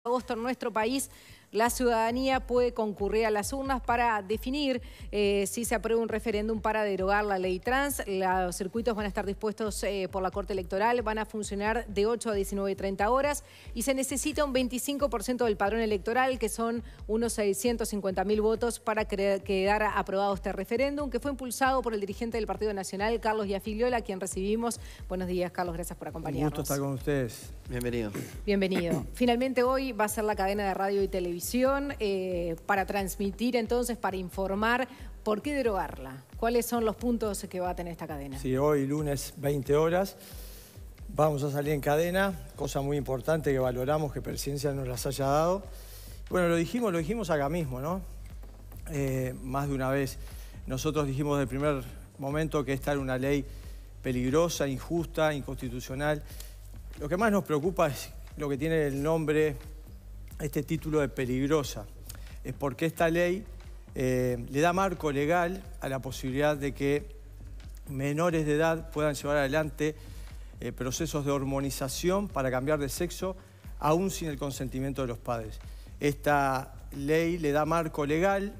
Agosto en nuestro país, la ciudadanía puede concurrir a las urnas para definir si se aprueba un referéndum para derogar la ley trans. Los circuitos van a estar dispuestos por la Corte Electoral, van a funcionar de 8 a 19:30 horas y se necesita un 25% del padrón electoral, que son unos 650.000 votos para quedar aprobado este referéndum, que fue impulsado por el dirigente del Partido Nacional, Carlos Iafigliola, a quien recibimos. Buenos días, Carlos, gracias por acompañarnos. Un gusto estar con ustedes. Bienvenido. Bienvenido. Finalmente hoy va a ser la cadena de radio y televisión para transmitir entonces, para informar por qué derogarla. ¿Cuáles son los puntos que va a tener esta cadena? Sí, hoy lunes 20 horas vamos a salir en cadena, cosa muy importante que valoramos que Presidencia nos las haya dado. Bueno, lo dijimos acá mismo, ¿no? Más de una vez. Nosotros dijimos desde el primer momento que esta era una ley peligrosa, injusta, inconstitucional. Lo que más nos preocupa es lo que tiene el nombre, este título de peligrosa. Es porque esta ley le da marco legal a la posibilidad de que menores de edad puedan llevar adelante procesos de hormonización para cambiar de sexo, aún sin el consentimiento de los padres. Esta ley le da marco legal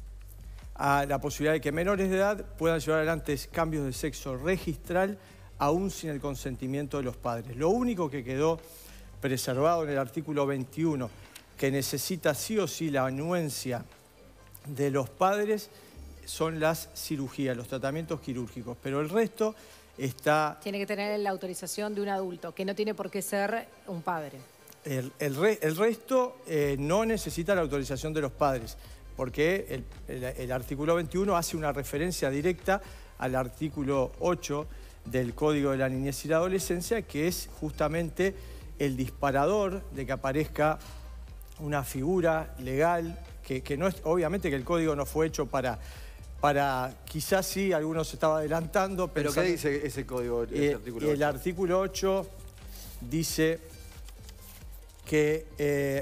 a la posibilidad de que menores de edad puedan llevar adelante cambios de sexo registral, aún sin el consentimiento de los padres. Lo único que quedó preservado en el artículo 21, que necesita sí o sí la anuencia de los padres, son las cirugías, los tratamientos quirúrgicos. Pero el resto está... Tiene que tener la autorización de un adulto, que no tiene por qué ser un padre. El resto no necesita la autorización de los padres, porque el artículo 21 hace una referencia directa al artículo 8 del Código de la Niñez y la Adolescencia, que es justamente el disparador de que aparezca una figura legal, que no es, obviamente que el código no fue hecho para quizás sí, algunos se estaba adelantando. ¿Pero qué dice ese código, ese artículo 8? El artículo 8 dice que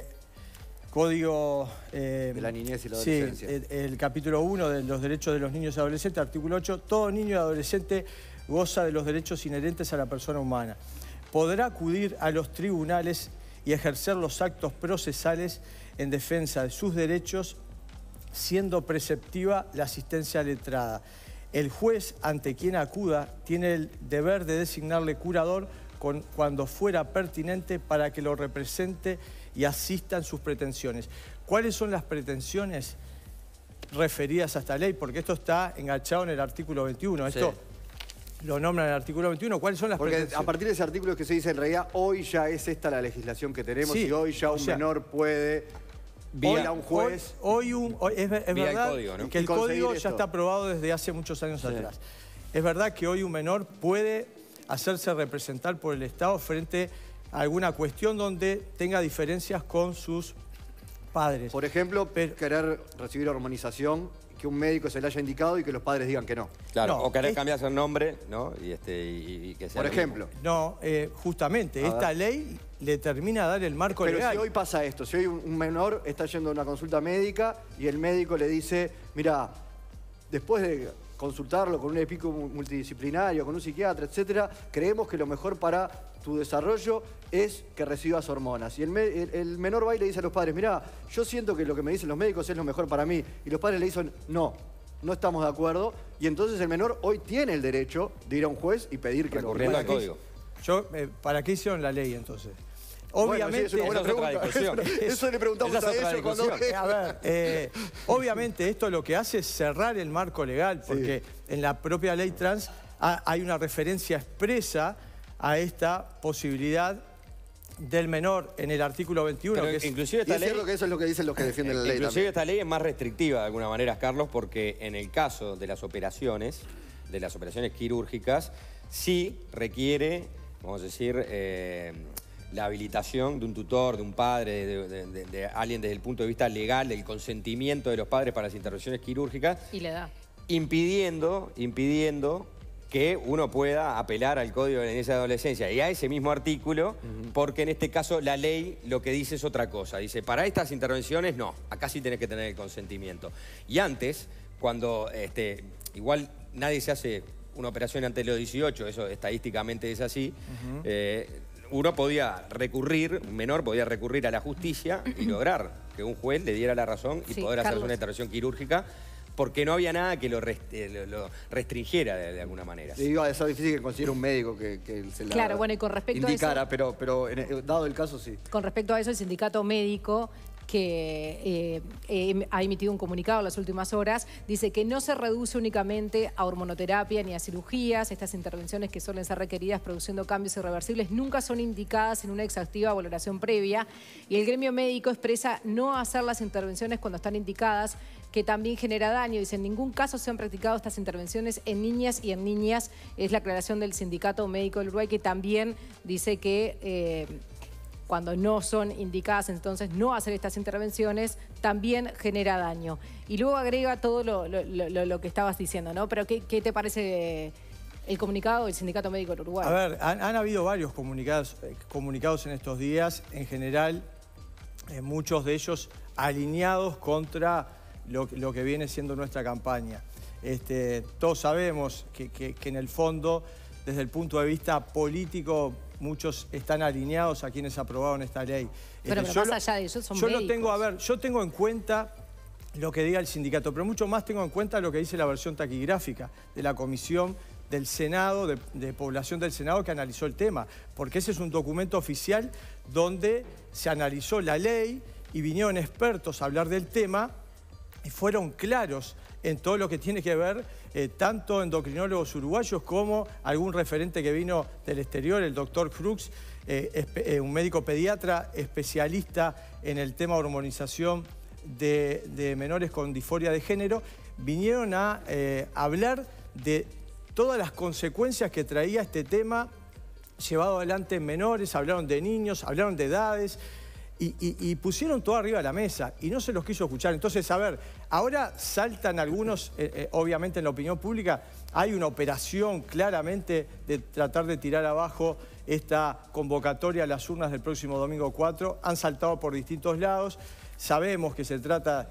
Código de la Niñez y la Adolescencia. Sí, el capítulo 1 de los derechos de los niños y adolescentes, artículo 8, todo niño y adolescente goza de los derechos inherentes a la persona humana. Podrá acudir a los tribunales y ejercer los actos procesales en defensa de sus derechos, siendo preceptiva la asistencia letrada. El juez ante quien acuda tiene el deber de designarle curador cuando fuera pertinente para que lo represente y asista en sus pretensiones. ¿Cuáles son las pretensiones referidas a esta ley? Porque esto está enganchado en el artículo 21. Esto lo nombra en el artículo 21. ¿Cuáles son las pretensiones? Porque a partir de ese artículo es que se dice, en realidad, hoy ya es esta la legislación que tenemos, y hoy ya un menor puede ir a un juez. Es verdad código, ¿no? que el código ya está aprobado desde hace muchos años atrás. Es verdad que hoy un menor puede hacerse representar por el Estado frente a alguna cuestión donde tenga diferencias con sus padres. Por ejemplo, querer recibir hormonización, que un médico se le haya indicado y que los padres digan que no. Claro, o querer cambiarse el nombre, ¿no? Y que sea por ejemplo. No, justamente, esta ley le termina a dar el marco legal. Pero si hoy pasa esto, si hoy un menor está yendo a una consulta médica y el médico le dice, mira, después de consultarlo con un equipo multidisciplinario, con un psiquiatra, etcétera, creemos que lo mejor para tu desarrollo es que recibas hormonas. Y el menor va y le dice a los padres, mirá, yo siento que lo que me dicen los médicos es lo mejor para mí. Y los padres le dicen, no estamos de acuerdo. Y entonces el menor hoy tiene el derecho de ir a un juez y pedir que recurriendo al código. ¿Para qué hicieron la ley entonces? Obviamente, bueno, sí, es una buena pregunta. Eso le preguntamos a ellos cuando... A ver, obviamente esto lo que hace es cerrar el marco legal, porque en la propia ley trans hay una referencia expresa a esta posibilidad del menor en el artículo 21. Pero que inclusive esta ley, es cierto que eso es lo que dicen los que defienden la ley. Inclusive también. Esta ley es más restrictiva de alguna manera, Carlos, porque en el caso de las operaciones quirúrgicas, sí requiere, vamos a decir, la habilitación de un tutor, de un padre, de alguien desde el punto de vista legal, del consentimiento de los padres para las intervenciones quirúrgicas. Y le da. Impidiendo que uno pueda apelar al Código de la Niñez y la Adolescencia y a ese mismo artículo, porque en este caso la ley lo que dice es otra cosa. Dice, para estas intervenciones no, acá sí tenés que tener el consentimiento. Y antes, cuando igual nadie se hace una operación antes de los 18, eso estadísticamente es así, uno podía recurrir, un menor podía recurrir a la justicia y lograr que un juez le diera la razón y poder hacer una intervención quirúrgica, porque no había nada que lo restringiera de alguna manera. Digo, es difícil que considere un médico que se la claro, bueno, y con respecto indicara, a eso, pero dado el caso, sí. Con respecto a eso, el sindicato médico que ha emitido un comunicado en las últimas horas, dice que no se reduce únicamente a hormonoterapia ni a cirugías. Estas intervenciones que suelen ser requeridas produciendo cambios irreversibles nunca son indicadas en una exhaustiva valoración previa, y el gremio médico expresa no hacer las intervenciones cuando están indicadas, que también genera daño. Dice, en ningún caso se han practicado estas intervenciones en niñas y en niñas. Es la aclaración del Sindicato Médico del Uruguay, que también dice que cuando no son indicadas, entonces no hacer estas intervenciones también genera daño. Y luego agrega todo lo que estabas diciendo, ¿no? Pero ¿qué te parece el comunicado del Sindicato Médico del Uruguay? A ver, han habido varios comunicados en estos días, en general, muchos de ellos alineados contra lo que viene siendo nuestra campaña. Todos sabemos que en el fondo, desde el punto de vista político, muchos están alineados a quienes aprobaron esta ley. Pero más allá de eso, son médicos. Yo tengo en cuenta lo que diga el sindicato, pero mucho más tengo en cuenta lo que dice la versión taquigráfica de la Comisión del Senado, de Población del Senado, que analizó el tema, porque ese es un documento oficial donde se analizó la ley y vinieron expertos a hablar del tema y fueron claros en todo lo que tiene que ver, tanto endocrinólogos uruguayos como algún referente que vino del exterior, el doctor Crux, un médico pediatra especialista en el tema hormonización de menores con disforia de género, vinieron a hablar de todas las consecuencias que traía este tema llevado adelante en menores, hablaron de niños, hablaron de edades, y pusieron todo arriba de la mesa y no se los quiso escuchar. Entonces, a ver, ahora saltan algunos, obviamente en la opinión pública, hay una operación claramente de tratar de tirar abajo esta convocatoria a las urnas del próximo domingo 4. Han saltado por distintos lados. Sabemos que se trata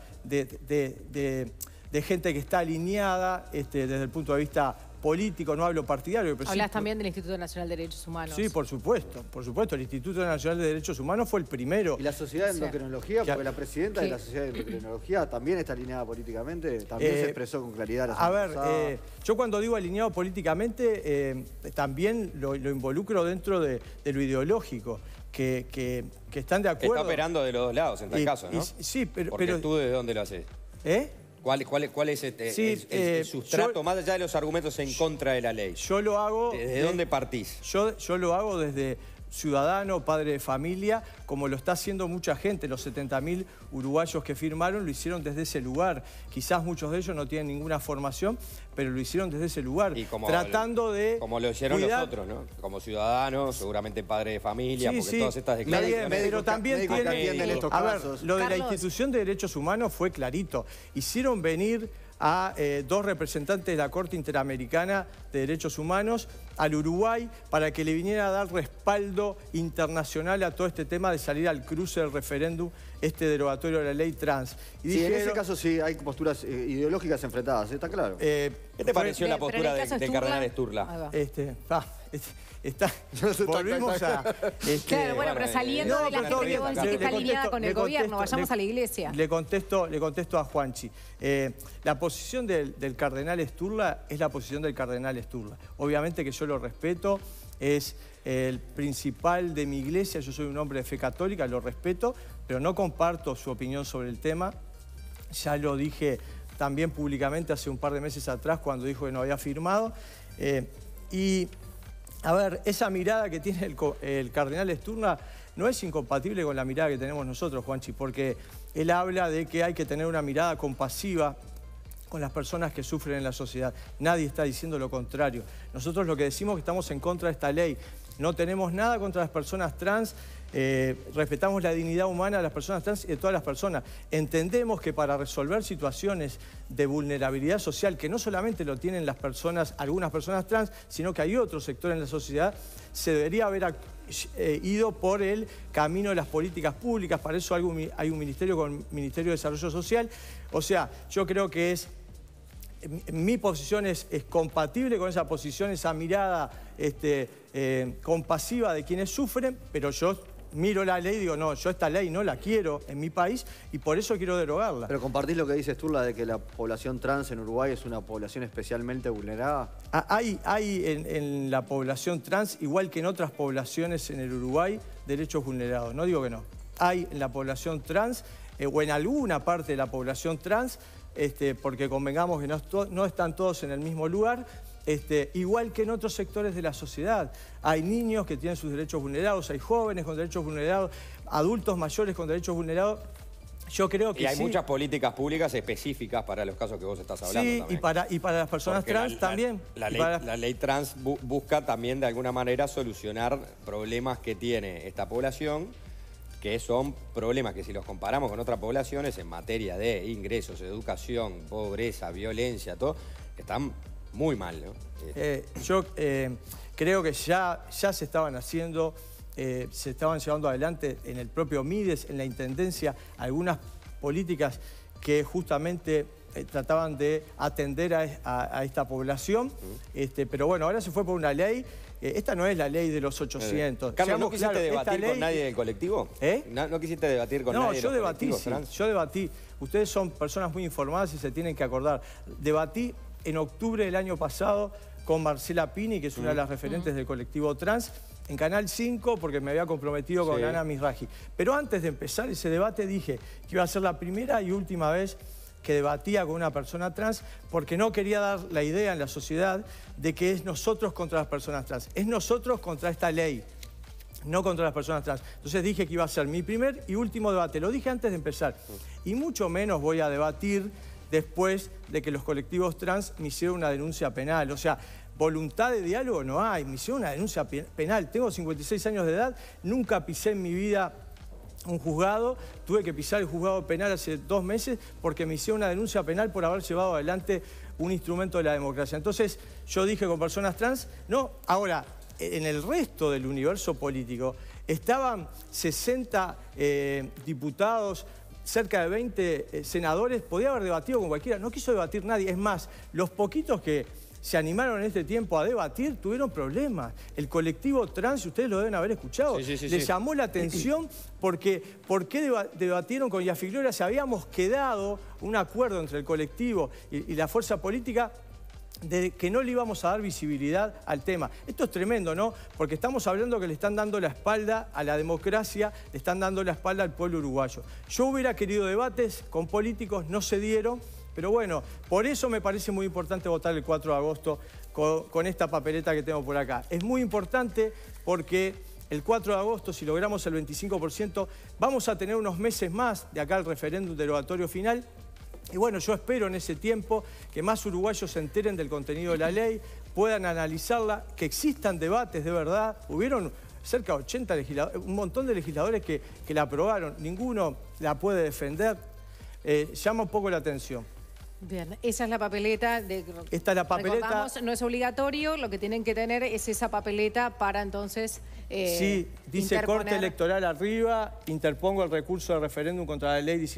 de gente que está alineada desde el punto de vista político, no hablo partidario. Pero hablas también del Instituto Nacional de Derechos Humanos. Sí, por supuesto. El Instituto Nacional de Derechos Humanos fue el primero. Y la Sociedad de Endocrinología, porque la presidenta de la Sociedad de Endocrinología también está alineada políticamente, también se expresó con claridad la semana pasada. Yo cuando digo alineado políticamente, también lo involucro dentro de lo ideológico, que están de acuerdo. Está operando de los dos lados en tal caso, ¿no? Sí, porque tú ¿desde dónde lo haces? ¿Cuál es el sustrato, más allá de los argumentos en contra de la ley? Yo lo hago... ¿Desde dónde partís? Yo lo hago desde ciudadano, padre de familia, como lo está haciendo mucha gente. Los 70.000 uruguayos que firmaron lo hicieron desde ese lugar. Quizás muchos de ellos no tienen ninguna formación, pero lo hicieron desde ese lugar. Y como como lo hicieron los otros, ¿no? Como ciudadanos, seguramente padre de familia, porque todas estas declaraciones... Pero también tienen estos casos. A ver, lo de la Institución de Derechos Humanos fue clarito. Hicieron venir a dos representantes de la Corte Interamericana de Derechos Humanos al Uruguay para que le viniera a dar respaldo internacional a todo este tema de salir al cruce del referéndum derogatorio de la ley trans. Y sí, en ese caso sí hay posturas ideológicas enfrentadas, está claro. ¿Qué te pareció la postura del cardenal Sturla? Volvimos a... claro, bueno, pero saliendo de la gente que vos decís que está alineada con el gobierno, vayamos a la iglesia. Le contesto a Juanchi. La posición del cardenal Sturla es la posición del cardenal Sturla. Obviamente que yo lo respeto, es el principal de mi iglesia, yo soy un hombre de fe católica, lo respeto, pero no comparto su opinión sobre el tema. Ya lo dije también públicamente hace un par de meses atrás cuando dijo que no había firmado. A ver, esa mirada que tiene el cardenal Sturla no es incompatible con la mirada que tenemos nosotros, Juanchi, porque él habla de que hay que tener una mirada compasiva con las personas que sufren en la sociedad. Nadie está diciendo lo contrario. Nosotros lo que decimos es que estamos en contra de esta ley. No tenemos nada contra las personas trans, respetamos la dignidad humana de las personas trans y de todas las personas. Entendemos que para resolver situaciones de vulnerabilidad social, que no solamente lo tienen algunas personas trans, sino que hay otro sector en la sociedad, se debería haber ido por el camino de las políticas públicas. Para eso hay un ministerio con el Ministerio de Desarrollo Social. O sea, yo creo que es mi posición es compatible con esa posición, esa mirada compasiva de quienes sufren, pero yo miro la ley y digo, no, yo esta ley no la quiero en mi país y por eso quiero derogarla. Pero compartís lo que dices tú, la de que la población trans en Uruguay es una población especialmente vulnerada. Hay en la población trans, igual que en otras poblaciones en el Uruguay, derechos vulnerados. No digo que no. Hay en la población trans, o en alguna parte de la población trans, porque convengamos que no están todos en el mismo lugar, igual que en otros sectores de la sociedad. Hay niños que tienen sus derechos vulnerados, hay jóvenes con derechos vulnerados, adultos mayores con derechos vulnerados. Yo creo que y hay sí. Muchas políticas públicas específicas para los casos que vos estás hablando sí, también. y para las personas trans también. La ley trans busca también de alguna manera solucionar problemas que tiene esta población, que son problemas que si los comparamos con otras poblaciones en materia de ingresos, educación, pobreza, violencia, todo, están muy mal, ¿no? Yo creo que ya se estaban haciendo, se estaban llevando adelante en el propio Mides, en la Intendencia, algunas políticas que justamente trataban de atender a esta población. Pero bueno, ahora se fue por una ley. Esta no es la ley de los 800. Carlos, ¿no quisiste debatir con nadie del colectivo? ¿No quisiste debatir con nadie de los colectivos trans? Yo debatí. Ustedes son personas muy informadas y se tienen que acordar. Debatí en octubre del año pasado con Marcela Pini, que es una de las referentes del colectivo trans, en Canal 5, porque me había comprometido con Ana Misraji. Pero antes de empezar ese debate dije que iba a ser la primera y última vez que debatía con una persona trans, porque no quería dar la idea en la sociedad de que es nosotros contra las personas trans. Es nosotros contra esta ley, no contra las personas trans. Entonces dije que iba a ser mi primer y último debate. Lo dije antes de empezar. Y mucho menos voy a debatir después de que los colectivos trans me hicieron una denuncia penal. O sea, voluntad de diálogo no hay, me hicieron una denuncia penal. Tengo 56 años de edad, nunca pisé en mi vida un juzgado, tuve que pisar el juzgado penal hace 2 meses porque me hicieron una denuncia penal por haber llevado adelante un instrumento de la democracia. Entonces, yo dije con personas trans, no. Ahora, en el resto del universo político estaban 60 diputados, cerca de 20 senadores, podía haber debatido con cualquiera, no quiso debatir nadie. Es más, los poquitos que se animaron en este tiempo a debatir tuvieron problemas. El colectivo trans, ustedes lo deben haber escuchado, les llamó la atención porque ¿por qué debatieron con Iafigloria? Si habíamos quedado un acuerdo entre el colectivo y la fuerza política de que no le íbamos a dar visibilidad al tema. Esto es tremendo, ¿no? Porque estamos hablando que le están dando la espalda a la democracia, le están dando la espalda al pueblo uruguayo. Yo hubiera querido debates con políticos, no se dieron, pero bueno, por eso me parece muy importante votar el 4 de agosto con esta papeleta que tengo por acá. Es muy importante porque el 4 de agosto, si logramos el 25%, vamos a tener unos meses más de acá al referéndum derogatorio final. Y bueno, yo espero en ese tiempo que más uruguayos se enteren del contenido de la ley, puedan analizarla, que existan debates de verdad. Hubieron cerca de 80 legisladores, un montón de legisladores que la aprobaron, ninguno la puede defender. Llama un poco la atención. Bien, esa es la papeleta. Esta es la papeleta. Recordamos, no es obligatorio, lo que tienen que tener es esa papeleta para entonces sí, dice interponer. Corte Electoral arriba, interpongo el recurso de referéndum contra la ley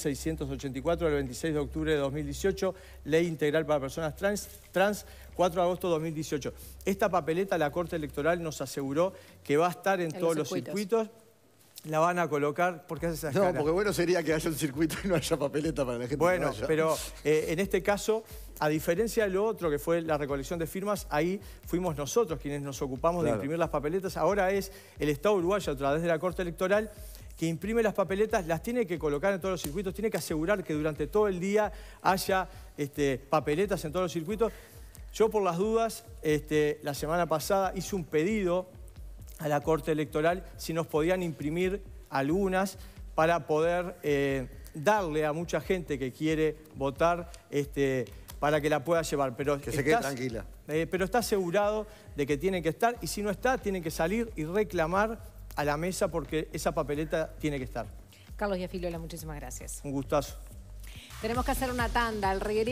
19.684 del 26 de octubre de 2018, ley integral para personas trans 4 de agosto de 2018. Esta papeleta la Corte Electoral nos aseguró que va a estar en todos los circuitos. La van a colocar, ¿por qué haces esa cara? No, porque bueno sería que haya un circuito y no haya papeleta para la gente. Bueno, que vaya. pero en este caso, a diferencia de lo otro que fue la recolección de firmas, ahí fuimos nosotros quienes nos ocupamos de imprimir las papeletas. Ahora es el Estado uruguayo, a través de la Corte Electoral, que imprime las papeletas, las tiene que colocar en todos los circuitos, tiene que asegurar que durante todo el día haya papeletas en todos los circuitos. Yo, por las dudas, la semana pasada hice un pedido a la Corte Electoral si nos podían imprimir algunas para poder darle a mucha gente que quiere votar para que la pueda llevar. Pero que se quede tranquila. Pero está asegurado de que tienen que estar y si no está, tienen que salir y reclamar a la mesa porque esa papeleta tiene que estar. Carlos Iafigloria, muchísimas gracias. Un gustazo. Tenemos que hacer una tanda. Al regreso.